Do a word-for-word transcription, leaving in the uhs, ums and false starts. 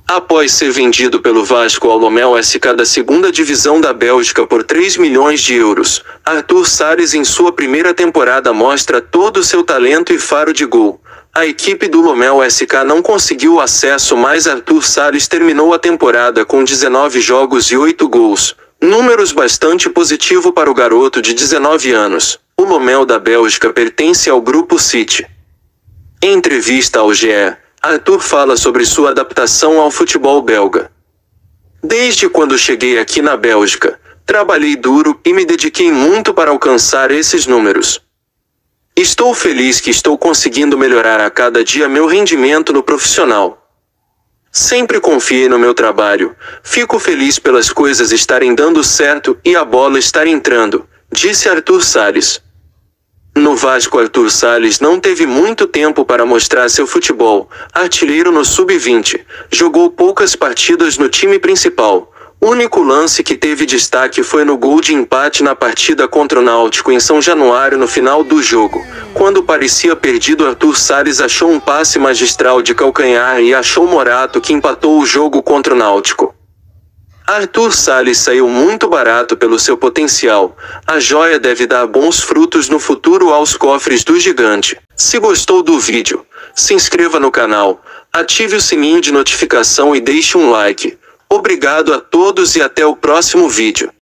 Após ser vendido pelo Vasco ao Lomel S K da segunda divisão da Bélgica por três milhões de euros, Arthur Salles em sua primeira temporada mostra todo o seu talento e faro de gol. A equipe do Lomel S K não conseguiu acesso, mas Arthur Salles terminou a temporada com dezenove jogos e oito gols. Números bastante positivo para o garoto de dezenove anos. O Lomel da Bélgica pertence ao Grupo City. Em entrevista ao G E, Arthur fala sobre sua adaptação ao futebol belga. Desde quando cheguei aqui na Bélgica, trabalhei duro e me dediquei muito para alcançar esses números. Estou feliz que estou conseguindo melhorar a cada dia meu rendimento no profissional. Sempre confiei no meu trabalho, fico feliz pelas coisas estarem dando certo e a bola estar entrando, disse Arthur Salles. No Vasco, Arthur Salles não teve muito tempo para mostrar seu futebol. Artilheiro no sub vinte, jogou poucas partidas no time principal. O único lance que teve destaque foi no gol de empate na partida contra o Náutico em São Januário no final do jogo. Quando parecia perdido, Arthur Salles achou um passe magistral de calcanhar e achou Morato, que empatou o jogo contra o Náutico. Arthur Salles saiu muito barato pelo seu potencial. A joia deve dar bons frutos no futuro aos cofres do gigante. Se gostou do vídeo, se inscreva no canal, ative o sininho de notificação e deixe um like. Obrigado a todos e até o próximo vídeo.